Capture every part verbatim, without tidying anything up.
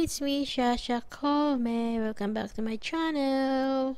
it's me, Shasha Kome. Welcome back to my channel.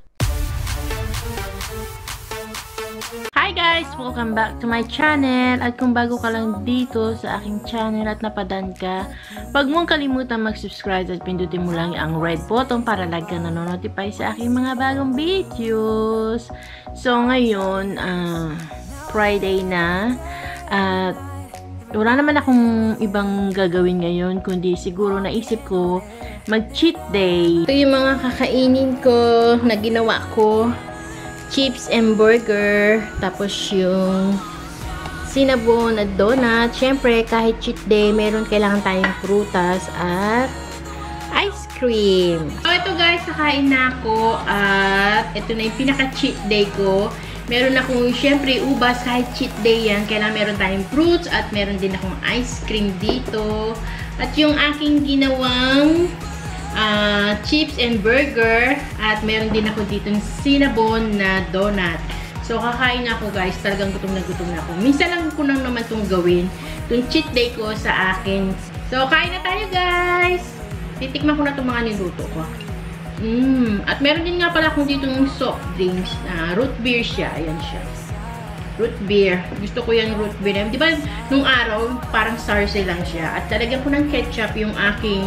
Hi guys! Welcome back to my channel. At kung bago ka lang dito sa aking channel at napadan ka, huwag mong kalimutan mag-subscribe at pindutin mo lang ang red button para lagi ka nanonotify sa aking mga bagong videos. So ngayon, uh, Friday na. At wala naman akong ibang gagawin ngayon, kundi siguro naisip ko mag-cheat day. Ito yung mga kakainin ko na ginawa ko. Chips and burger. Tapos yung cinnamon at donut. Siyempre, kahit cheat day, meron kailangan tayong prutas at ice cream. So, ito guys, kakain na ako. At ito na yung pinaka-cheat day ko. Meron akong, syempre, ubas, kahit cheat day yan. Kailangan meron tayong fruits at meron din akong ice cream dito. At yung aking ginawang uh, chips and burger. At meron din ako dito ng cinnamon na donut. So, kakain ako guys. Talagang gutom na gutom na ako. Minsan lang ko lang naman itong gawin. Itong cheat day ko sa akin. So, kain na tayo guys! Titikman ko na itong mga niluto ko. Mm. At meron din nga pala akong dito ng soft drinks. Uh, root beer siya. Ayan siya. Root beer. Gusto ko yan root beer. Di ba nung araw, parang sarse lang siya. At talagyan ko ng ketchup yung aking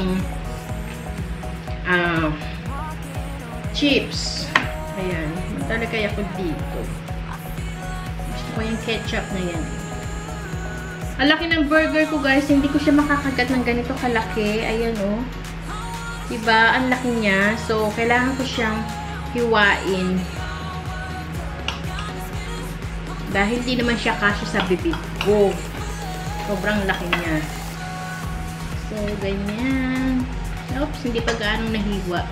uh, chips. Ayan. Magtalagay ako dito. Gusto ko yung ketchup na yan. Ang laki ng burger ko guys. Hindi ko siya makakagat ng ganito kalaki. Ayan o. Oh. Diba? Ang laki niya. So, kailangan ko siyang hiwain. Dahil di naman siya kasya sa bibig ko. Sobrang laki niya. So, ganyan. Oops, hindi pa gaano nahiwa.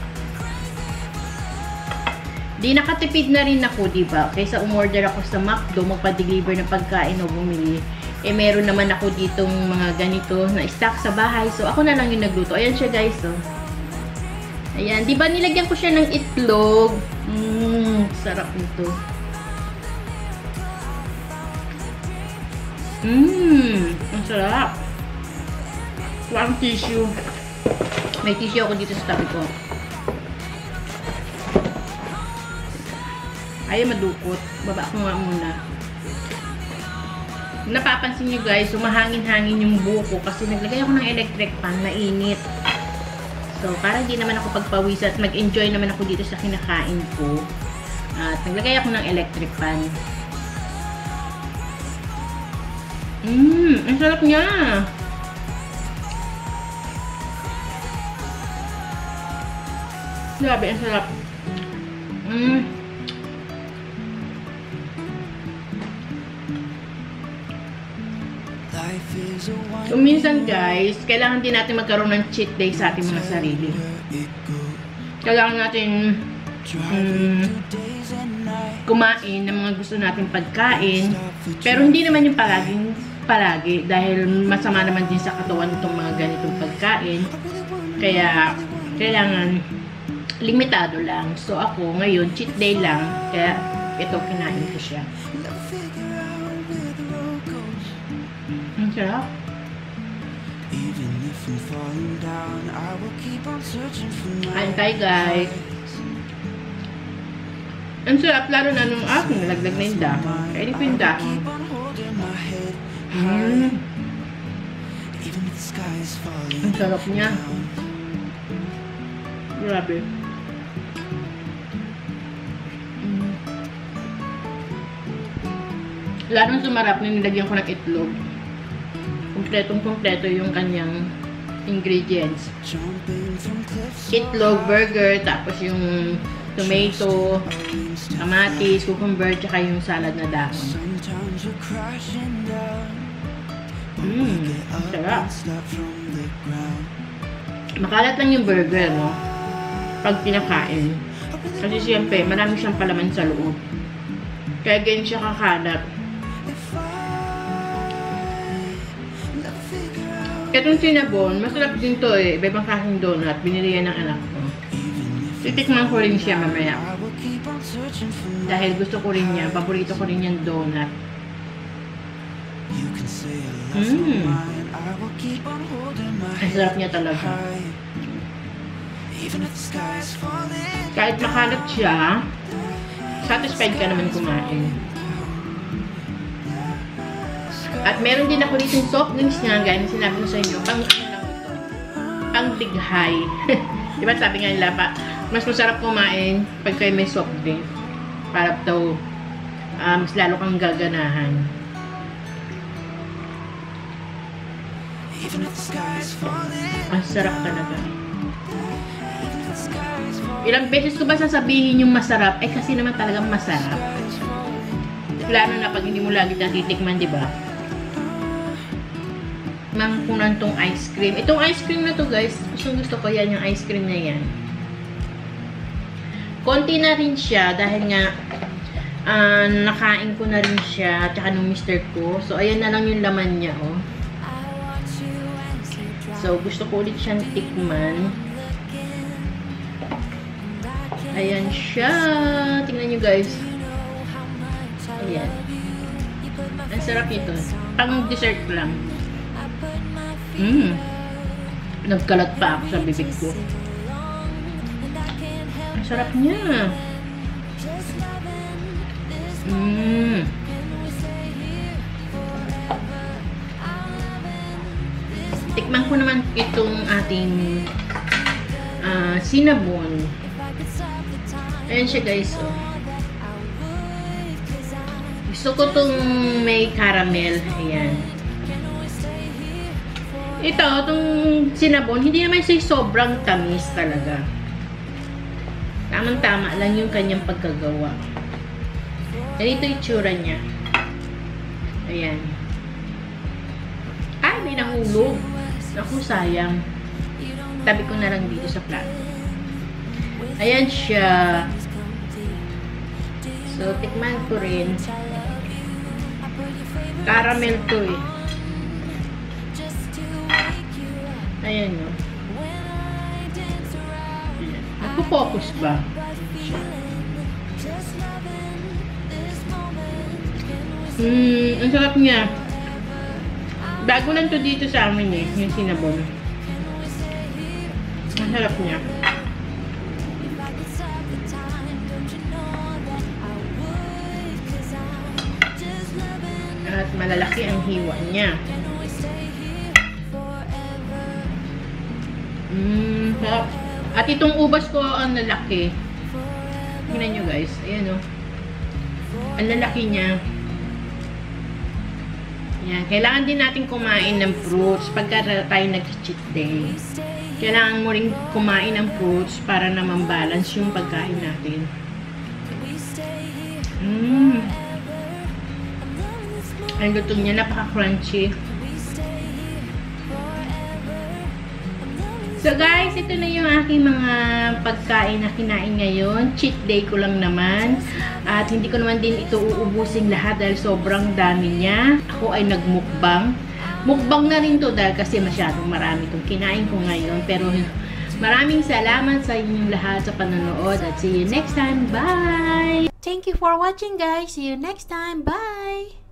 Di nakatipid na rin ako, diba? Kaysa umorder ako sa McDo, magpa-deliver ng pagkain o bumili. Eh, meron naman ako ditong mga ganito na stock sa bahay. So, ako na lang yung nagluto. Ayan siya, guys. Oh. Ayan. Diba, nilagyan ko siya ng itlog. Mmm, sarap nito. Mmm, ang sarap. Walang tissue. May tissue ako dito sa tabi ko. Ay, madukot. Baba ko nga muna. Napapansin nyo guys, sumahangin-hangin yung buko kasi naglagay ako ng electric fan na init. So, para hindi naman ako pagpawis at mag-enjoy naman ako dito sa kinakain ko. At naglagay ako ng electric fan. Mmm, ang sarap niya! Grabe, ang sarap. Mmm. So, minsan guys, kailangan din natin magkaroon ng cheat day sa ating mga sarili. Kailangan natin um, kumain ng mga gusto natin pagkain. Pero hindi naman yung palaging palagi. Dahil masama naman din sa katawan itong mga ganitong pagkain. Kaya, kailangan limitado lang. So, ako ngayon, cheat day lang. Kaya, ito, kinain ko siya. Ang sarap. Kain tayo guys. Ang sarap lalo na nung ako nalaglag na yung dahon. Kainin ko yung dahon. Mm. Ang sarap niya. Grabe. Mm. Lalong sumarap na nilagyan ko ng itlog. Kompletong-kompleto yung kanyang ingredients. Itlog, burger, tapos yung tomato, kamatis, cucumber, tsaka yung salad na dahon. Mmm, sarap. Makalat lang yung burger, no? Pag pinakain. Kasi siyempre, marami siyang palaman sa loob. Kaya ganyan siya kakalat. Itong cinnamon, masarap din to eh. Iba-ibang klaseng donut. Binili yan ng anak ko. Titikman ko rin siya mamaya. Dahil gusto ko rin niya. Paborito ko rin yung donut. Mmm. Ang sarap niya talaga. Kahit makalat siya, satisfied ka naman kumain. At meron din ako dito yung soft drinks nga, gaya na sinabi ko sa inyo, pang ano lang ito, pang tighay. Diba sabi nga nila pa, mas masarap kumain pag kayo may soft drink. Para daw, uh, mas lalo kang gaganahan. Ang sarap talaga. Ilang beses ko ba sasabihin yung masarap? Eh kasi naman talagang masarap. Lalo na pag hindi mo lagi natitikman, di ba? Mangkunan tong ice cream. Itong ice cream na to guys, gusto gusto ko yan, yung ice cream na yan. Konti na rin siya dahil nga uh, nakain ko na rin siya at saka nung mister ko. So ayan na lang yung laman niya, oh. So gusto ko ulit siyang tikman. Ayan siya. Tingnan nyo guys. Ayan. Ang sarap nito. Pang dessert lang. Mmm. Nagkalat pa ako sa bibig ko. Ang sarap niya. Mmm. Tikman ko naman itong ating uh, cinnamon. Ayan siya guys. Oh. Gusto ko itong may caramel. Ayan. Ito, itong cinnamon, hindi naman siya sobrang tamis talaga. Tamang-tama lang yung kanyang pagkagawa. Ganito yung tsura niya. Ayan. Ay, may nahulog. Naku, sayang. Tabi ko na lang dito sa plato. Ayan siya. So, tikman ko rin. Caramel to eh. Ayan o. Nagpo-focus ba? Hmm, ang sarap niya. Bago lang to dito sa amin eh, yung cinnamon. Ang sarap niya. At malalaki ang hiwa niya. Mmm, sarap. At itong ubas ko ang lalaki. Tingnan nyo guys. Ayan o. Ang lalaki niya. Ayan. Kailangan din natin kumain ng fruits pagka tayo nag-cheat day. Kailangan mo rin kumain ng fruits para naman balance yung pagkain natin. Mmm. Ang luto niya, napaka-crunchy. So guys, ito na yung aking mga pagkain na kinain ngayon. Cheat day ko lang naman. At hindi ko naman din ito uubusin lahat dahil sobrang dami niya. Ako ay nagmukbang. Mukbang na rin to dahil kasi masyadong marami itong kinain ko ngayon. Pero maraming salamat sa inyong lahat sa panonood at see you next time. Bye! Thank you for watching guys. See you next time. Bye!